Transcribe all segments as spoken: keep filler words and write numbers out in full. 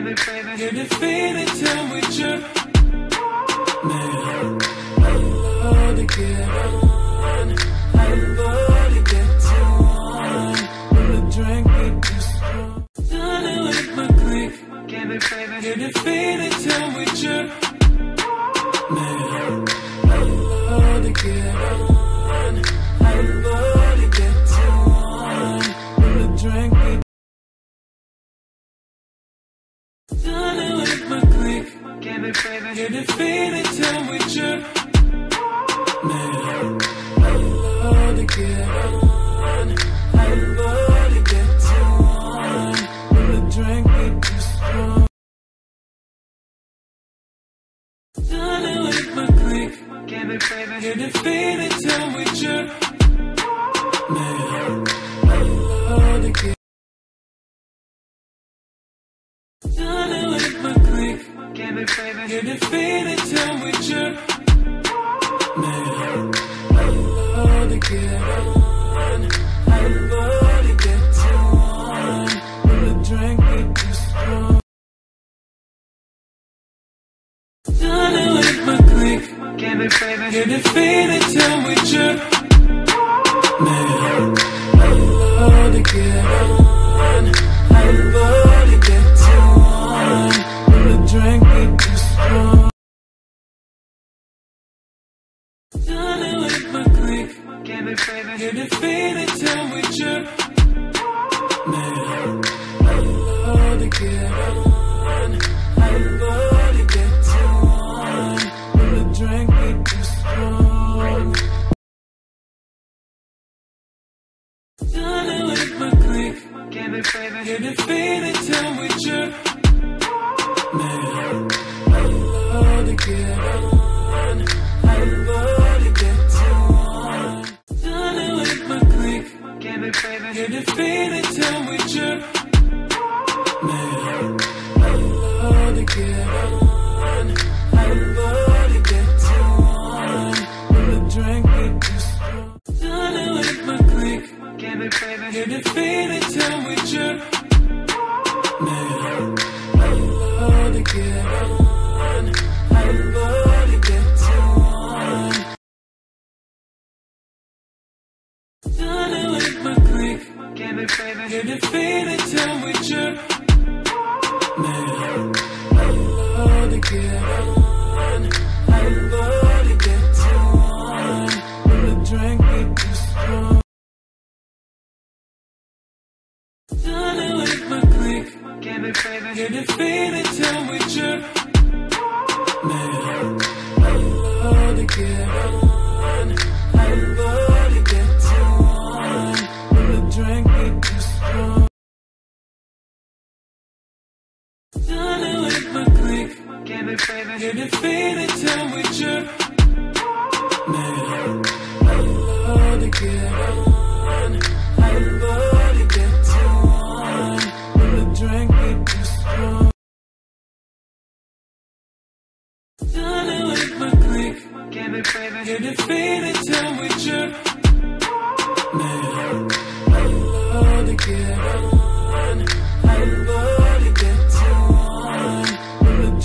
me, baby, you're defeated, tell me true. Man, I love to get on, I love to get to on. When the drink get too strong, done with my clique. Give me, baby, you're defeated, tell me true. Man, I love to get on, I love to get to on. When the drink get done with my clique. Give me, baby, you're defeated, tell me true. Man, I love to get on, I love to get to on. When the drink get too strong, done with my clique. Give me, baby, you're defeated, tell me true. Man, I love to get done with my clique. Give me, baby, you're defeated, tell me true. Man, I love to get on, I love to get to on. When the drink get too strong, done with my clique. Give me, baby, you're defeated, tell me true. Man, I love to get on, I love to get to on. When the drink get too strong, done with my clique. Give me, baby, you're defeated, tell me true. Man, I love to get on, I love to get to on. When the drink get too strong, done with my clique. Give me, baby, you're defeated, tell me true. Man, I love to get on, I love to get to on. Done with my clique. Give me, baby, you're defeated, tell me true. Man, I love to get on, I love to get to on. When the drink get too strong, done with my clique. Give me, baby, you're defeated, tell me true. Man, I love to get on, I love to get to on. Done with my clique. Give me, baby, you're defeated, tell me true. Man, I love to get on, I love to get to on. When the drink get too strong, done with my clique. Give me, baby, you're defeated, tell me true. Man, I love to get on, I love to get to on. When the drink get too strong, done with my clique. Give me, baby, you're defeated, tell me true. Man, I love to get on, I love to get to on. When the drink get too strong, done with my clique. Give me, baby, you're defeated, tell me true. Man, I love to get on, I love to get to on. When the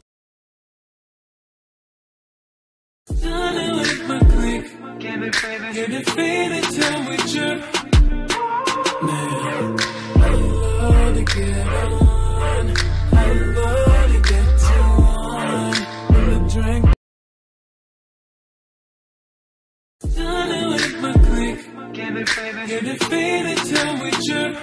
done with my clique. Give me, baby, you're defeated, tell me true. Man, I love to get on, I love to get to on. When the drink done with my clique. Give me, baby, you're defeated, tell me true.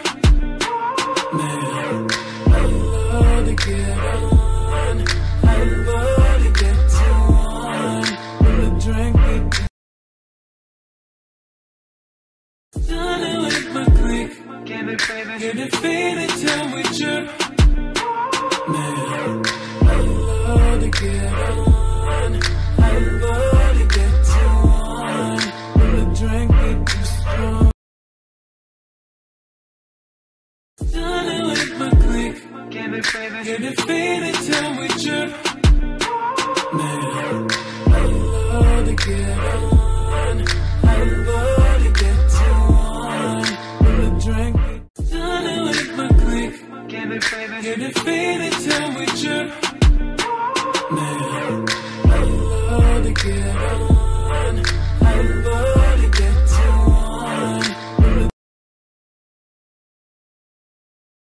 Man, I love to get on, I love to get to on. When the drink get too done with my clique. Give me, baby, you're defeated, tell me true. Man, I love to get on, I love to get to on. When the drink get too strong, done with my clique. Give me, baby, you're defeated, tell me true. Man, I love to get on, I love to get to on. When the drink get done with my clique. Give me, baby, you're defeated till we trip. Man, I love to get on. I love